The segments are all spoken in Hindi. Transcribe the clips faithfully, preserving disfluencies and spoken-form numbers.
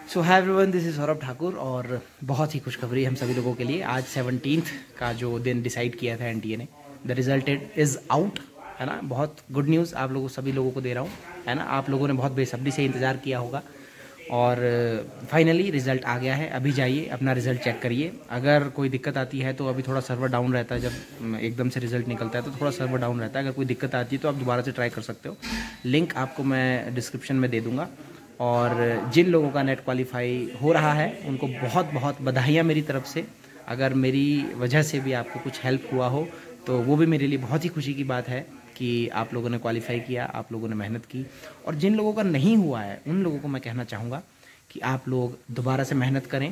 So hi everyone, this is Saurabh Thakur और बहुत ही खुशखबरी हम सभी लोगों के लिए। आज सेवनटीन्थ का जो दिन डिसाइड किया था एनटीए ने, द रिजल्ट इज़ आउट, है ना। बहुत गुड न्यूज़ आप लोगों सभी लोगों को दे रहा हूँ, है ना। आप लोगों ने बहुत बेसब्री से इंतज़ार किया होगा और फाइनली रिज़ल्ट आ गया है। अभी जाइए अपना रिज़ल्ट चेक करिए। अगर कोई दिक्कत आती है तो अभी थोड़ा सर्वर डाउन रहता है, जब एकदम से रिज़ल्ट निकलता है तो थोड़ा सर्वर डाउन रहता है। अगर कोई दिक्कत आती है तो आप दोबारा से ट्राई कर सकते हो। लिंक आपको मैं डिस्क्रिप्शन में दे दूँगा। और जिन लोगों का नेट क्वालिफाई हो रहा है उनको बहुत बहुत बधाइयाँ मेरी तरफ से। अगर मेरी वजह से भी आपको कुछ हेल्प हुआ हो तो वो भी मेरे लिए बहुत ही खुशी की बात है कि आप लोगों ने क्वालिफाई किया, आप लोगों ने मेहनत की। और जिन लोगों का नहीं हुआ है उन लोगों को मैं कहना चाहूँगा कि आप लोग दोबारा से मेहनत करें।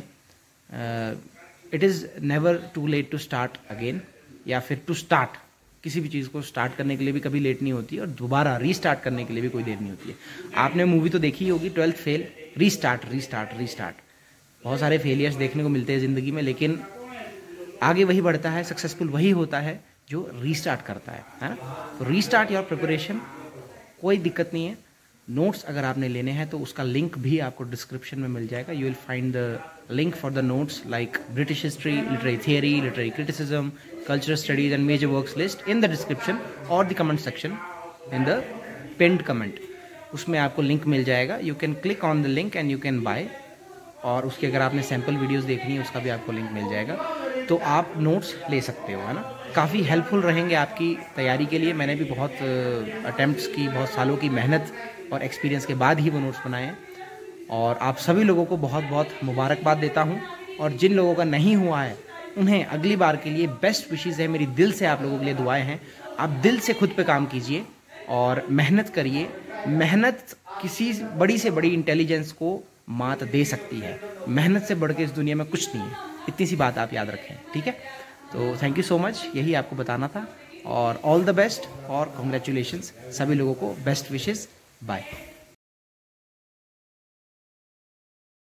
It is never too late to start again, या फिर टू स्टार्ट किसी भी चीज़ को स्टार्ट करने के लिए भी कभी लेट नहीं होती और दोबारा रीस्टार्ट करने के लिए भी कोई देर नहीं होती है। आपने मूवी तो देखी होगी twelfth fail, restart restart restart. बहुत सारे फेलियर्स देखने को मिलते हैं ज़िंदगी में, लेकिन आगे वही बढ़ता है, सक्सेसफुल वही होता है जो रीस्टार्ट करता है, है ना। तो रीस्टार्ट योर प्रिपरेशन, कोई दिक्कत नहीं है। नोट्स अगर आपने लेने हैं तो उसका लिंक भी आपको डिस्क्रिप्शन में मिल जाएगा। You will find the link for the notes like British history, literary theory, literary criticism, cultural studies and major works list in the description or the comment section in the pinned comment. उसमें आपको लिंक मिल जाएगा। you can click on the link and you can buy। और उसके अगर आपने सैम्पल वीडियोस देखनी है उसका भी आपको लिंक मिल जाएगा, तो आप नोट्स ले सकते हो, है ना। काफ़ी हेल्पफुल रहेंगे आपकी तैयारी के लिए। मैंने भी बहुत अटैम्प्ट्स की, बहुत सालों की मेहनत और एक्सपीरियंस के बाद ही वो नोट्स बनाए हैं। और आप सभी लोगों को बहुत बहुत मुबारकबाद देता हूँ। और जिन लोगों का नहीं हुआ है उन्हें अगली बार के लिए बेस्ट विशेज़ है। मेरी दिल से आप लोगों के लिए दुआएं हैं। आप दिल से खुद पे काम कीजिए और मेहनत करिए। मेहनत किसी बड़ी से बड़ी इंटेलिजेंस को मात दे सकती है। मेहनत से बढ़ के इस दुनिया में कुछ नहीं है। इतनी सी बात आप याद रखें, ठीक है। तो थैंक यू सो मच, यही आपको बताना था। और ऑल द बेस्ट और कॉन्ग्रेचुलेशंस सभी लोगों को, बेस्ट विशेज़, बाय।